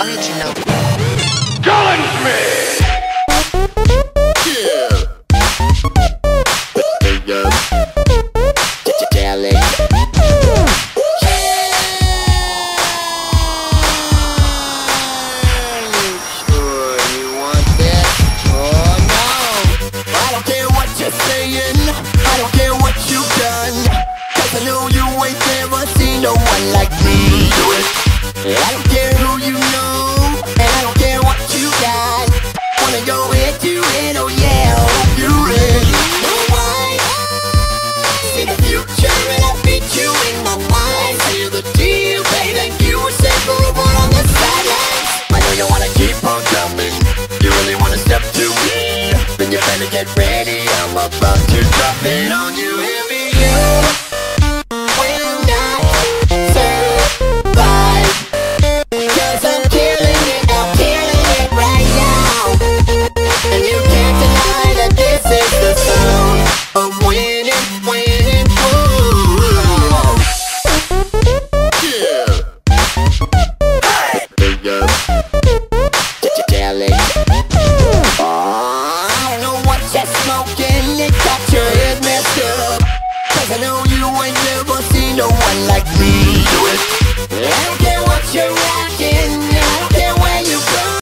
I'll let you know. Challenge me! I don't care what you've done, 'cause I know you ain't never seen no one like me do it. I don't care who you know, and I don't care what you got. Wanna go head to head, oh yeah, hope you're ready. Know why? See the future and I beat you in my mind. Seal the deal, baby, you were safe for a one on the sidelines. I know you wanna keep on coming, you really wanna step to me. Then you better get ready, I'm about to drop it on you, hear me, you.